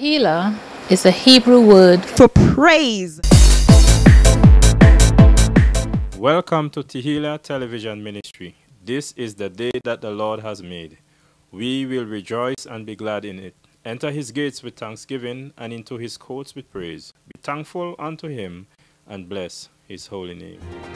Tehillah is a Hebrew word for praise. Welcome to Tehillah Television Ministry. This is the day that the Lord has made. We will rejoice and be glad in it. Enter his gates with thanksgiving and into his courts with praise. Be thankful unto him and bless his holy name.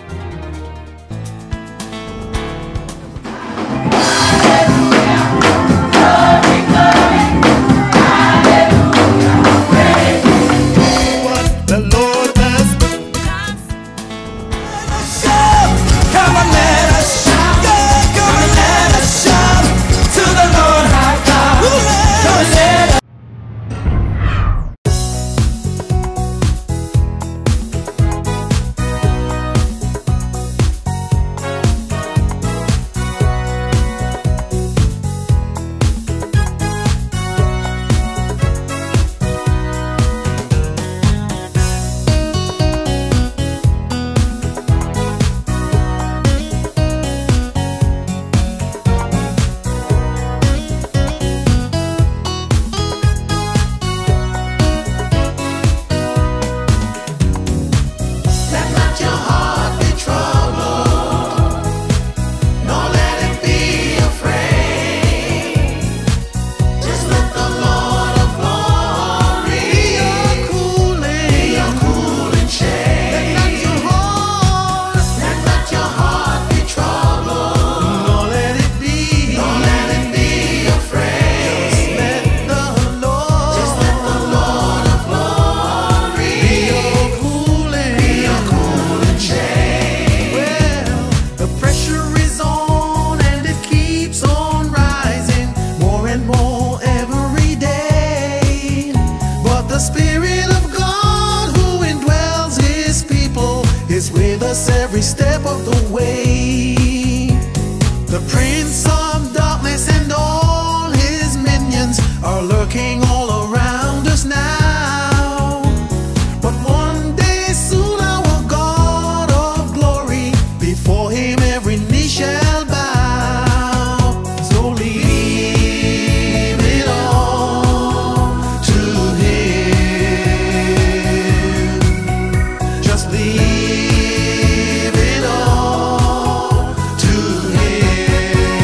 The Spirit of God who indwells his people is with us every step of the way. The Prince of Darkness and all his minions are lurking all around us now. But one day soon our God of glory, before him every knee shall bow. So leave it all to him. Just leave it all to him.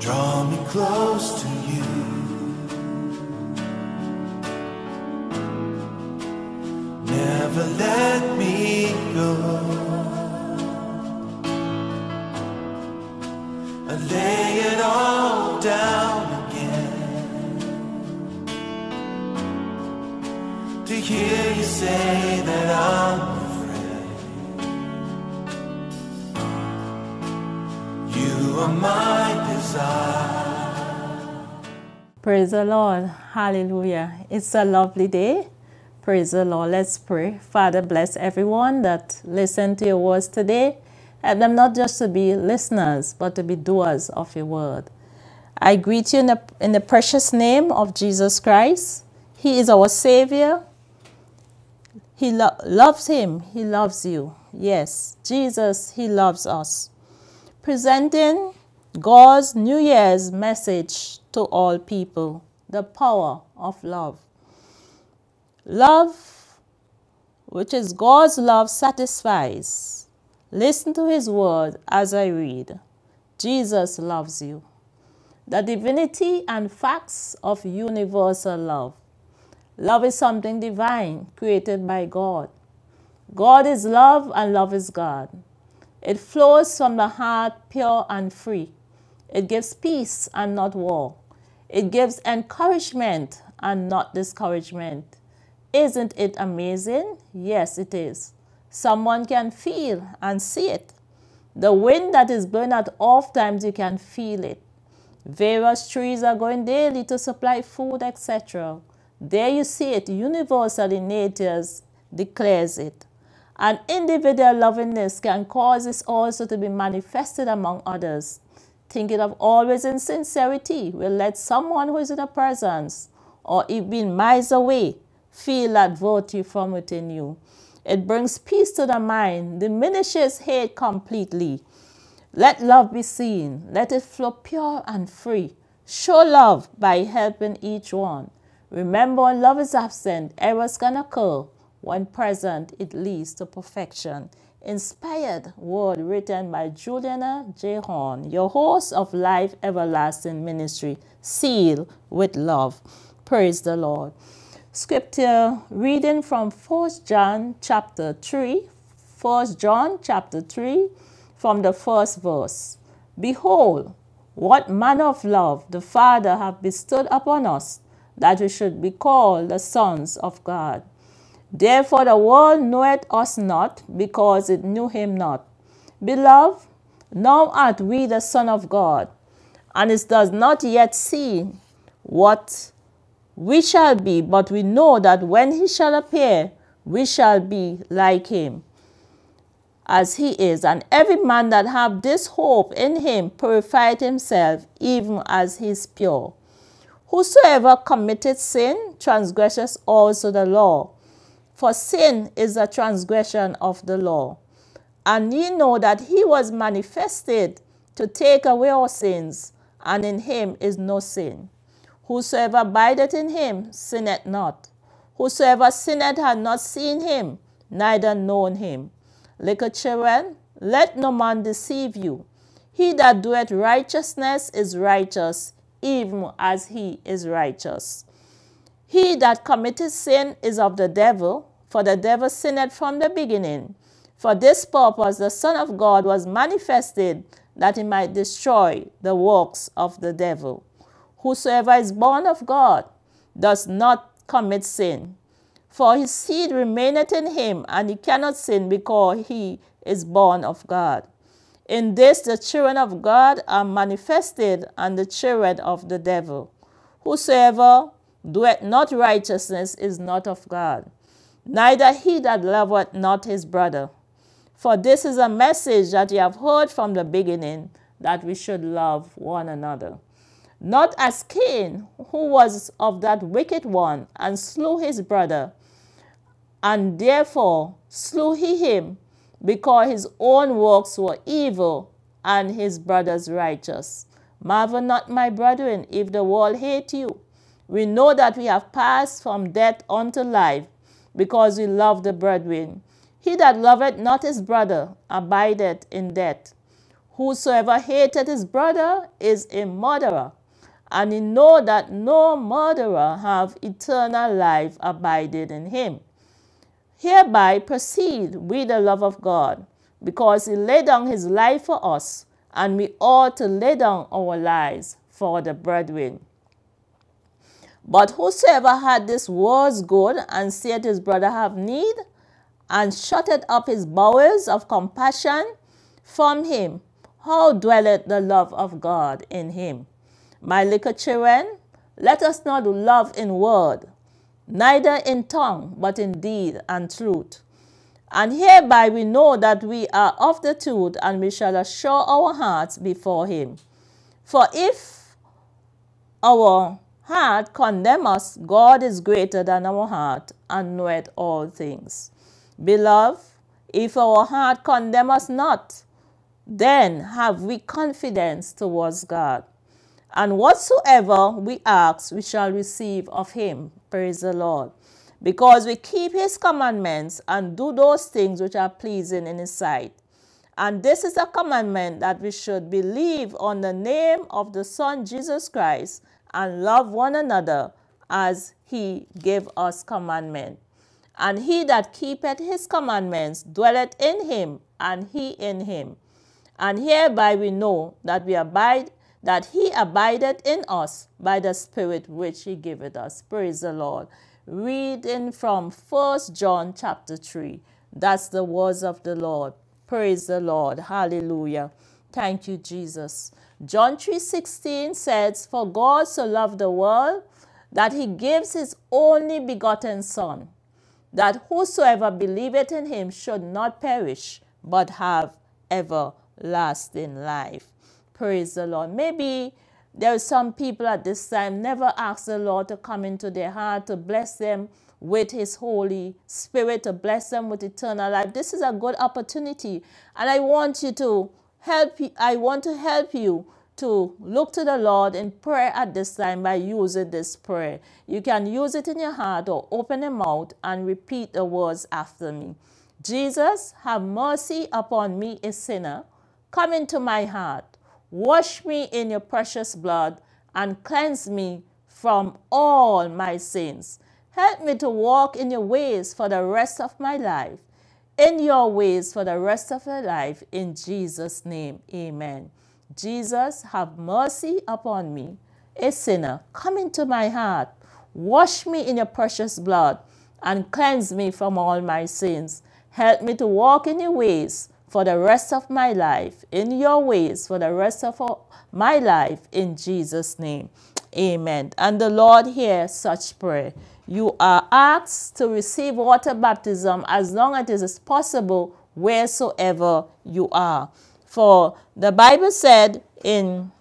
Draw me close to you. Never let me go. I lay it all down again to hear you say that I'm my desire. Praise the Lord. Hallelujah. It's a lovely day. Praise the Lord. Let's pray. Father, bless everyone that listened to your words today. Help them not just to be listeners, but to be doers of your word. I greet you in the precious name of Jesus Christ. He is our Savior. He loves him. He loves you. Yes, Jesus, he loves us. Presenting God's New Year's message to all people, the power of love. Love, which is God's love, satisfies. Listen to his word as I read. Jesus loves you. The divinity and facts of universal love. Love is something divine created by God. God is love and love is God. It flows from the heart pure and free. It gives peace and not war. It gives encouragement and not discouragement. Isn't it amazing? Yes, it is. Someone can feel and see it. The wind that is blowing at off times, you can feel it. Various trees are going daily to supply food, etc. There you see it. Universally, nature declares it. And individual lovingness can cause this also to be manifested among others. Thinking of always in sincerity will let someone who is in a presence or even miles away feel that virtue from within you. It brings peace to the mind, diminishes hate completely. Let love be seen. Let it flow pure and free. Show love by helping each one. Remember, when love is absent, errors can occur. When present, it leads to perfection. Inspired word written by Juliana J. Horn, your host of Life Everlasting Ministry, sealed with love. Praise the Lord. Scripture reading from 1 John chapter 3. 1 John chapter 3 from the first verse. Behold, what manner of love the Father hath bestowed upon us, that we should be called the sons of God. Therefore the world knoweth us not, because it knew him not. Beloved, now art we the Son of God, and it does not yet see what we shall be, but we know that when he shall appear, we shall be like him, as he is. And every man that hath this hope in him purified himself, even as he is pure. Whosoever committeth sin transgresseth also the law. For sin is a transgression of the law. And ye know that he was manifested to take away our sins, and in him is no sin. Whosoever abideth in him sinneth not. Whosoever sinneth hath not seen him, neither known him. Little children, let no man deceive you. He that doeth righteousness is righteous, even as he is righteous. He that committeth sin is of the devil, for the devil sinned from the beginning. For this purpose the Son of God was manifested, that he might destroy the works of the devil. Whosoever is born of God does not commit sin, for his seed remaineth in him, and he cannot sin, because he is born of God. In this the children of God are manifested, and the children of the devil. Whosoever doeth not righteousness is not of God, neither he that loveth not his brother. For this is a message that ye have heard from the beginning, that we should love one another. Not as Cain, who was of that wicked one, and slew his brother, and therefore slew he him, because his own works were evil, and his brother's righteous. Marvel not, my brethren, if the world hate you. We know that we have passed from death unto life, because we love the brethren. He that loveth not his brother abideth in death. Whosoever hateth his brother is a murderer, and he know that no murderer have eternal life abided in him. Hereby proceed we the love of God, because he laid down his life for us, and we ought to lay down our lives for the brethren. But whosoever had this world's good, and seeth his brother have need, and shutteth up his bowels of compassion from him, how dwelleth the love of God in him? My little children, let us not love in word, neither in tongue, but in deed and truth. And hereby we know that we are of the truth, and we shall assure our hearts before him. For if our heart condemn us, God is greater than our heart, and knoweth all things. Beloved, if our heart condemn us not, then have we confidence towards God. And whatsoever we ask, we shall receive of him. Praise the Lord. Because we keep his commandments and do those things which are pleasing in his sight. And this is a commandment, that we should believe on the name of the Son Jesus Christ, and love one another as he gave us commandment. And he that keepeth his commandments dwelleth in him, and he in him. And hereby we know that he abideth in us by the Spirit which he giveth us. Praise the Lord. Reading from 1 John chapter 3. That's the words of the Lord. Praise the Lord. Hallelujah. Thank you, Jesus. John 3:16 says, For God so loved the world, that he gives his only begotten Son, that whosoever believeth in him should not perish, but have everlasting life. Praise the Lord. Maybe there are some people at this time never ask the Lord to come into their heart, to bless them with his Holy Spirit, to bless them with eternal life. This is a good opportunity, and I want you to help you. I want to help you to look to the Lord in prayer at this time by using this prayer. You can use it in your heart or open your mouth and repeat the words after me. Jesus, have mercy upon me, a sinner. Come into my heart. Wash me in your precious blood and cleanse me from all my sins. Help me to walk in your ways for the rest of my life. In your ways for the rest of your life. In Jesus' name, amen. Jesus, have mercy upon me, a sinner. Come into my heart. Wash me in your precious blood and cleanse me from all my sins. Help me to walk in your ways for the rest of my life. In your ways for the rest of my life. In Jesus' name, amen. And the Lord hears such prayer. You are asked to receive water baptism as long as it is possible wheresoever you are. For the Bible said in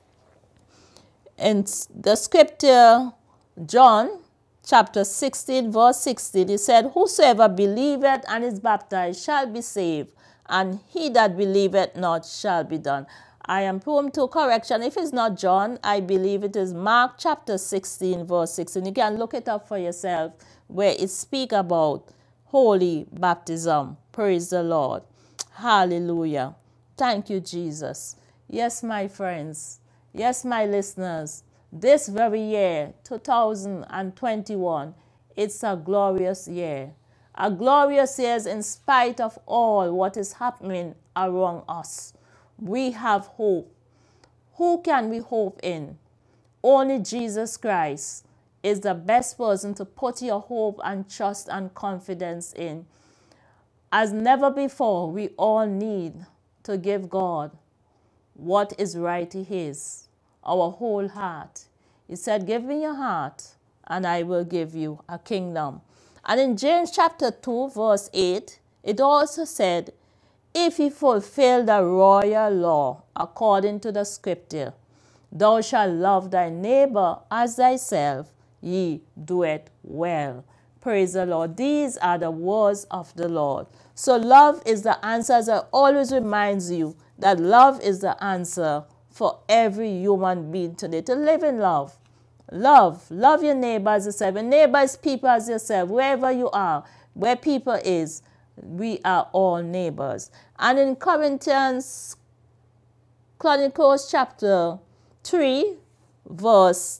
the scripture, John chapter 16, verse 16, it said, Whosoever believeth and is baptized shall be saved, and he that believeth not shall be done. I am prone to correction. If it's not John, I believe it is Mark chapter 16, verse 16. You can look it up for yourself, where it speaks about holy baptism. Praise the Lord. Hallelujah. Thank you, Jesus. Yes, my friends. Yes, my listeners. This very year, 2021, it's a glorious year. A glorious year in spite of all what is happening around us. We have hope. Who can we hope in? Only Jesus Christ is the best person to put your hope and trust and confidence in. As never before, we all need to give God what is right to his, our whole heart. He said, give me your heart and I will give you a kingdom. And in James chapter 2 verse 8, it also said, if ye fulfill the royal law according to the scripture, thou shalt love thy neighbor as thyself, ye do it well. Praise the Lord. These are the words of the Lord. So love is the answer. As I always reminds you that love is the answer for every human being today. To live in love. Love your neighbor as yourself. Your neighbor is people as yourself. Wherever you are, where people is, we are all neighbors. And in Corinthians Chronicles chapter 3, verse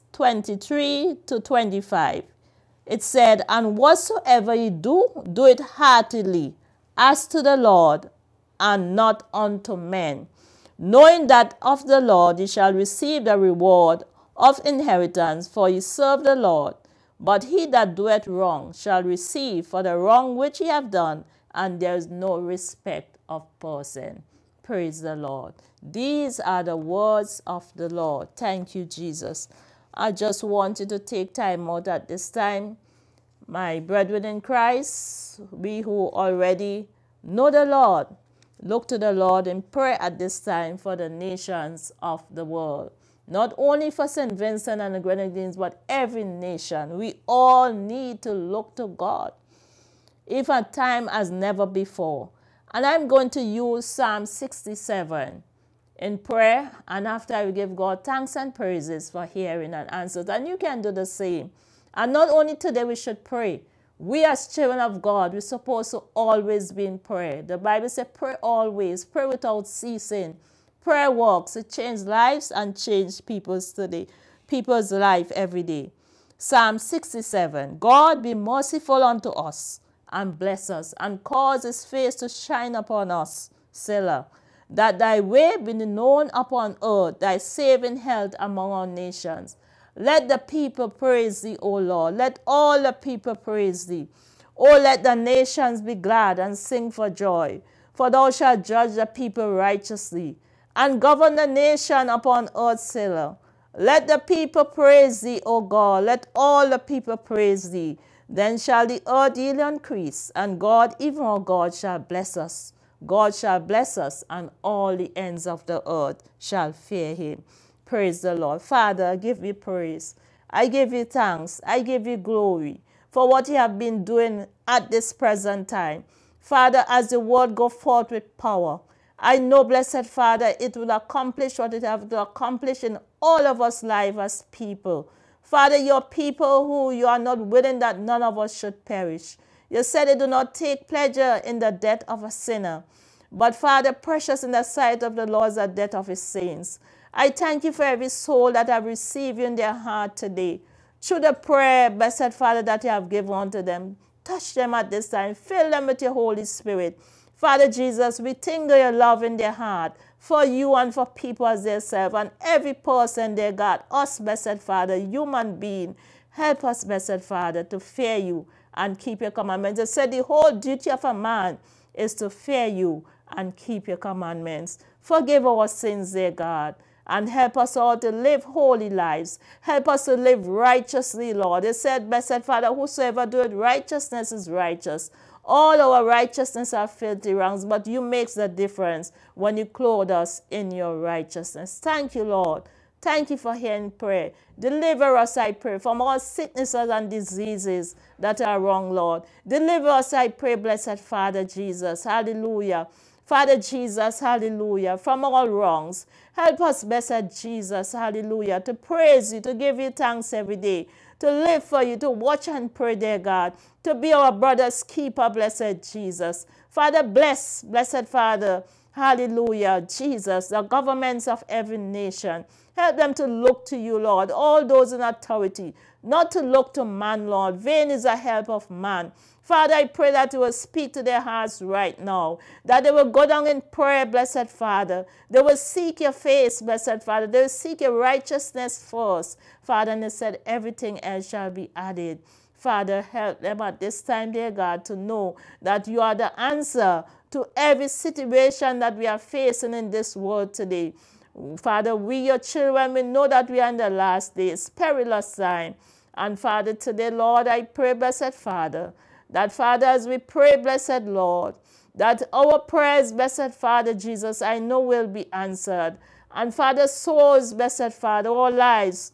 23 to 25. It said, "And whatsoever ye do, do it heartily, as to the Lord, and not unto men, knowing that of the Lord ye shall receive the reward of inheritance, for ye serve the Lord. But he that doeth wrong shall receive for the wrong which he have done, and there is no respect of person." Praise the Lord. These are the words of the Lord. Thank you, Jesus. I just wanted to take time out at this time. My brethren in Christ, we who already know the Lord, look to the Lord in prayer at this time for the nations of the world. Not only for St. Vincent and the Grenadines, but every nation. We all need to look to God, if a time as never before. And I'm going to use Psalm 67 in prayer, and after I will give God thanks and praises for hearing and answers. And you can do the same. And not only today we should pray. We as children of God, we're supposed to always be in prayer. The Bible says pray always, pray without ceasing. Prayer works. It changes lives and changes people's life every day. Psalm 67. God be merciful unto us and bless us and cause his face to shine upon us. Selah. That thy way be known upon earth, thy saving health among all nations. Let the people praise thee, O Lord. Let all the people praise thee. O let the nations be glad and sing for joy. For thou shalt judge the people righteously, and govern the nation upon earth. Selah. Let the people praise thee, O God. Let all the people praise thee. Then shall the earth yield increase, and God, even our God, shall bless us. God shall bless us, and all the ends of the earth shall fear him. Praise the Lord. Father, I give you praise. I give you thanks. I give you glory for what you have been doing at this present time. Father, as the word go forth with power, I know, blessed Father, it will accomplish what it has to accomplish in all of us life as people. Father, your people who you are not willing that none of us should perish. You said you do not take pleasure in the death of a sinner. But Father, precious in the sight of the Lord is the death of his saints. I thank you for every soul that have received you in their heart today. Through the prayer, blessed Father, that you have given unto them. Touch them at this time. Fill them with your Holy Spirit. Father Jesus, we think of your love in their heart for you and for people as themselves and every person, dear God, us, blessed Father, human being. Help us, blessed Father, to fear you and keep your commandments. You said the whole duty of a man is to fear you and keep your commandments. Forgive our sins, dear God, and help us all to live holy lives. Help us to live righteously, Lord. You said, blessed Father, whosoever doeth righteousness is righteous. All our righteousness are filthy wrongs, but you make the difference when you clothe us in your righteousness. Thank you, Lord. Thank you for hearing prayer. Deliver us, I pray, from all sicknesses and diseases that are wrong, Lord. Deliver us, I pray, blessed Father Jesus. Hallelujah. Father Jesus, hallelujah, from all wrongs. Help us, blessed Jesus, hallelujah, to praise you, to give you thanks every day, to live for you, to watch and pray, dear God, to be our brother's keeper, blessed Jesus. Father, bless, blessed Father, hallelujah, Jesus, the governments of every nation. Help them to look to you, Lord, all those in authority, not to look to man, Lord. Vain is the help of man. Father, I pray that you will speak to their hearts right now, that they will go down in prayer, blessed Father. They will seek your face, blessed Father. They will seek your righteousness first, Father, and they said everything else shall be added. Father, help them at this time, dear God, to know that you are the answer to every situation that we are facing in this world today. Father, we, your children, we know that we are in the last days, perilous time. And Father, today, Lord, I pray, blessed Father, that, Father, as we pray, blessed Lord, that our prayers, blessed Father Jesus, I know will be answered. And Father, souls, blessed Father, our lives,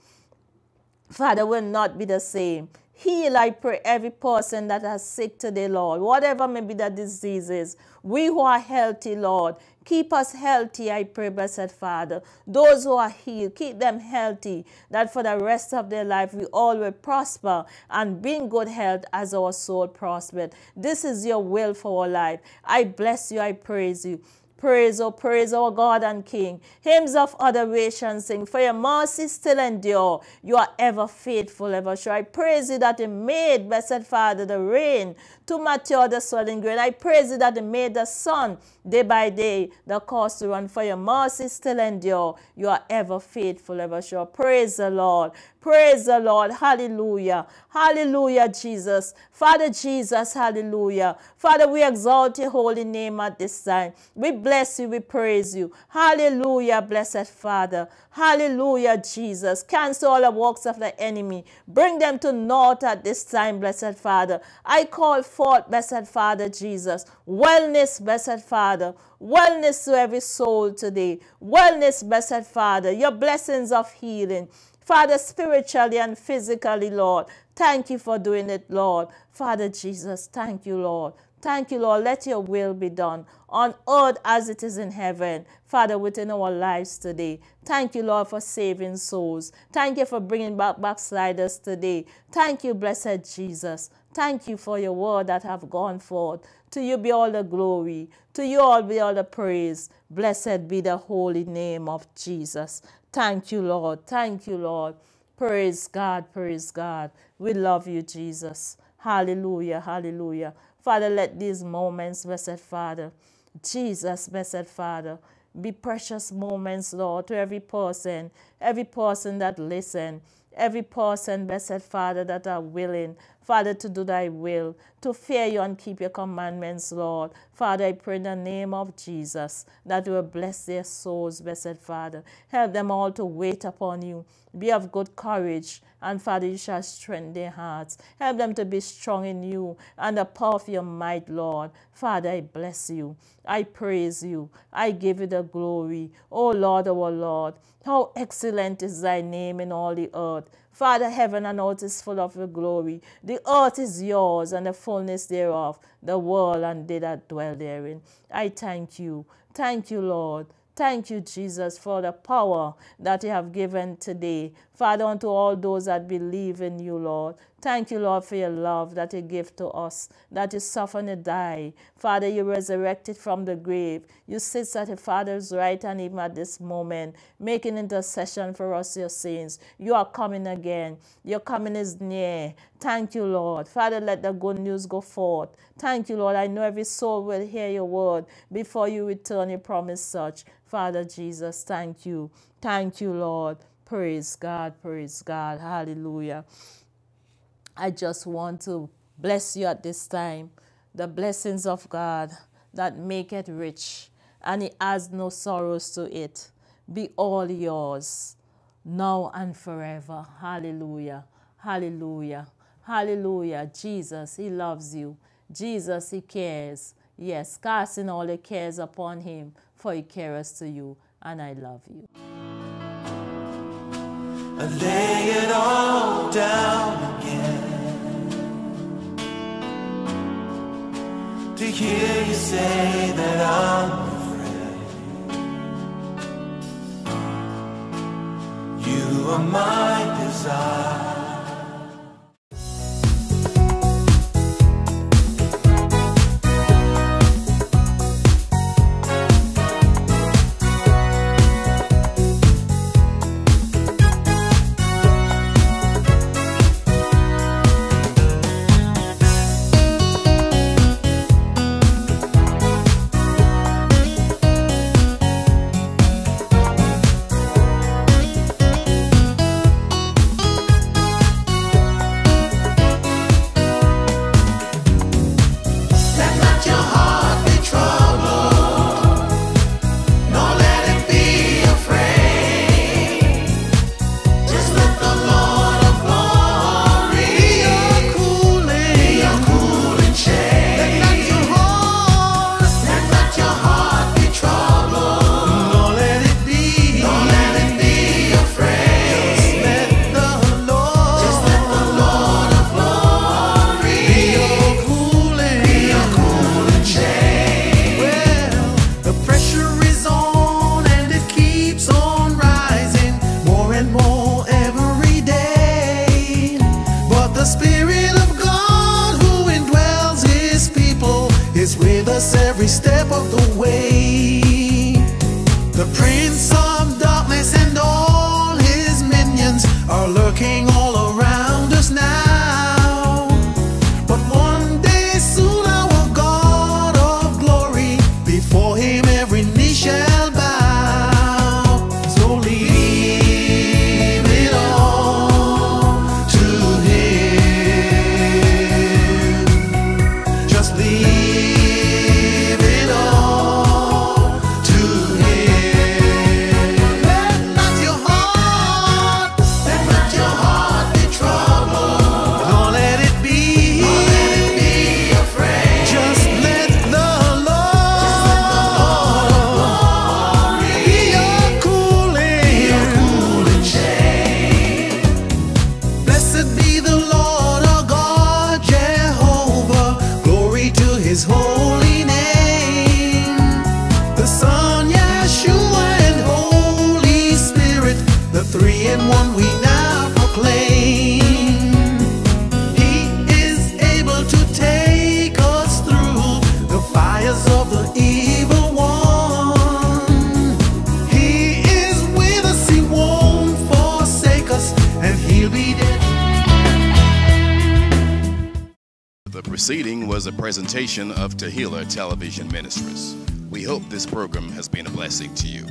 Father, will not be the same. Heal, I pray, every person that is sick today, Lord, whatever may be the diseases. We who are healthy, Lord, keep us healthy, I pray, blessed Father. Those who are healed, keep them healthy, that for the rest of their life we all will prosper and be in good health as our soul prospered. This is your will for our life. I bless you, I praise you. Praise, oh praise our God and King. Hymns of adoration sing, for your mercy still endure. You are ever faithful, ever sure. I praise you that you made, blessed Father, the rain to mature the swelling grain. I praise you that you made the sun day by day, the cause to run, for your mercy still endure. You are ever faithful, ever sure. Praise the Lord. Praise the Lord. Hallelujah. Hallelujah, Jesus. Father Jesus, hallelujah. Father, we exalt your holy name at this time. We bless you. We praise you. Hallelujah, blessed Father. Hallelujah, Jesus. Cancel all the works of the enemy. Bring them to naught at this time, blessed Father. I call forth, blessed Father Jesus, wellness, blessed Father. Wellness to every soul today. Wellness, blessed Father. Your blessings of healing. Father, spiritually and physically, Lord. Thank you for doing it, Lord. Father Jesus, thank you, Lord. Thank you, Lord. Let your will be done on earth as it is in heaven. Father, within our lives today. Thank you, Lord, for saving souls. Thank you for bringing back backsliders today. Thank you, blessed Jesus. Thank you for your word that have gone forth. To you be all the glory. To you all be all the praise. Blessed be the holy name of Jesus. Thank you, Lord. Thank you, Lord. Praise God. Praise God. We love you, Jesus. Hallelujah. Hallelujah. Father, let these moments, blessed Father, Jesus, blessed Father, be precious moments, Lord, to every person that listen, every person, blessed Father, that are willing, Father, to do thy will, to fear you and keep your commandments, Lord. Father, I pray in the name of Jesus that you will bless their souls, blessed Father. Help them all to wait upon you. Be of good courage, and Father, you shall strengthen their hearts. Help them to be strong in you and the power of your might, Lord. Father, I bless you. I praise you. I give you the glory. O Lord, our Lord, how excellent is thy name in all the earth. Father, heaven and earth is full of your glory. The earth is yours and the fullness thereof, the world and they that dwell therein. I thank you. Thank you, Lord. Thank you, Jesus, for the power that you have given today. Father, unto all those that believe in you, Lord. Thank you, Lord, for your love that you give to us, that you suffer and die. Father, you resurrected from the grave. You sit at your Father's right and even at this moment, making intercession for us, your saints. You are coming again. Your coming is near. Thank you, Lord. Father, let the good news go forth. Thank you, Lord. I know every soul will hear your word before you return. You promise such. Father Jesus, thank you. Thank you, Lord. Praise God. Praise God. Hallelujah. I just want to bless you at this time. The blessings of God that make it rich, and he adds no sorrows to it, be all yours, now and forever. Hallelujah. Hallelujah. Hallelujah. Jesus, he loves you. Jesus, he cares. Yes, casting all the cares upon him, for he cares to you, and I love you. I lay it all down again to hear you say that I'm afraid. You are my desire. Yeshua and Holy Spirit, the three in one we now proclaim. He is able to take us through the fires of the evil one. He is with us, he won't forsake us, and he'll be there. The preceding was a presentation of Tehillah Television Ministries. We hope this program has been a blessing to you.